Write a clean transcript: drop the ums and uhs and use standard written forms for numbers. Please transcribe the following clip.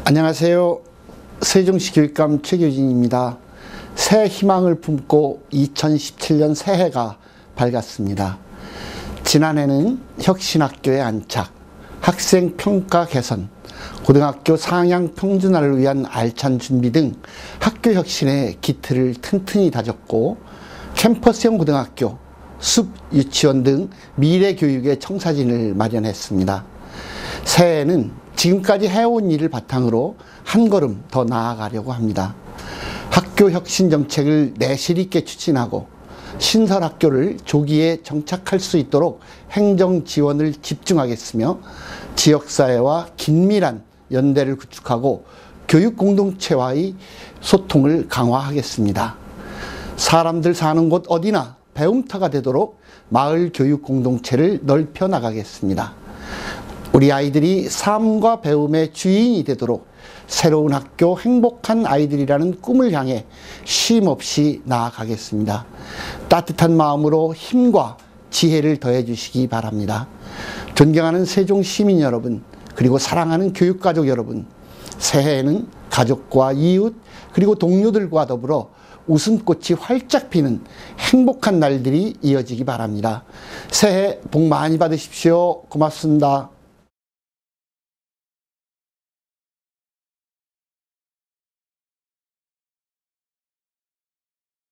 안녕하세요. 세종시 교육감 최교진입니다. 새 희망을 품고 2017년 새해가 밝았습니다. 지난해는 혁신학교의 안착, 학생 평가 개선, 고등학교 상향 평준화를 위한 알찬 준비 등 학교 혁신의 기틀을 튼튼히 다졌고, 캠퍼스형 고등학교, 숲 유치원 등 미래 교육의 청사진을 마련했습니다. 새해에는 지금까지 해온 일을 바탕으로 한 걸음 더 나아가려고 합니다. 학교 혁신 정책을 내실 있게 추진하고 신설학교를 조기에 정착할 수 있도록 행정 지원을 집중하겠으며, 지역사회와 긴밀한 연대를 구축하고 교육 공동체와의 소통을 강화하겠습니다. 사람들 사는 곳 어디나 배움터가 되도록 마을 교육 공동체를 넓혀 나가겠습니다. 우리 아이들이 삶과 배움의 주인이 되도록 새로운 학교, 행복한 아이들이라는 꿈을 향해 쉼없이 나아가겠습니다. 따뜻한 마음으로 힘과 지혜를 더해 주시기 바랍니다. 존경하는 세종 시민 여러분, 그리고 사랑하는 교육가족 여러분, 새해에는 가족과 이웃 그리고 동료들과 더불어 웃음꽃이 활짝 피는 행복한 날들이 이어지기 바랍니다. 새해 복 많이 받으십시오. 고맙습니다.